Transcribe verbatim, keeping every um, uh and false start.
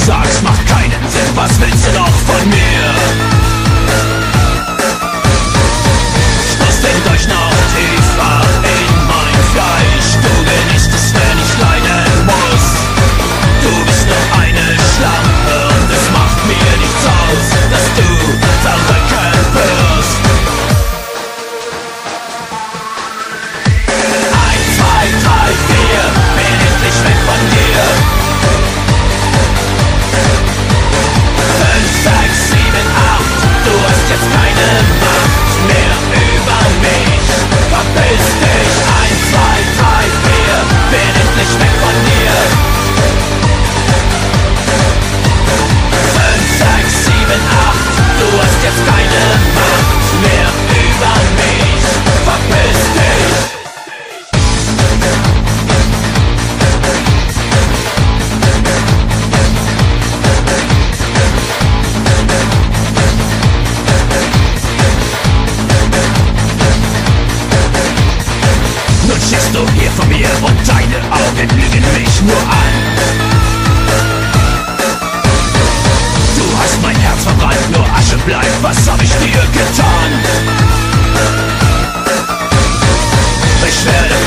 sagst, macht keinen Sinn. Was willst du noch von mir? Stoß den Dolch noch tiefer in mein Fleisch. Du genießt es, wenn ich leiden muss. Du bist nur eine Schlampe und es macht mir nichts aus, dass du verrückt wirst. Eins, zwei, drei, vier, bin endlich weg von dir. Fünf, sechs, sieben, acht, du hast jetzt keine Macht mehr über mich. Verpiss dich. Eins, zwei, drei, vier, bin endlich weg von dir. Fünf, sechs, sieben, acht, du hast jetzt keine Macht mehr über mich. Verpiss dich. Nun stehst du hier vor mir und deine Augen lügen mich nur an. Du hast mein Herz verbrannt, nur Asche bleibt, was hab ich dir getan? Ich werde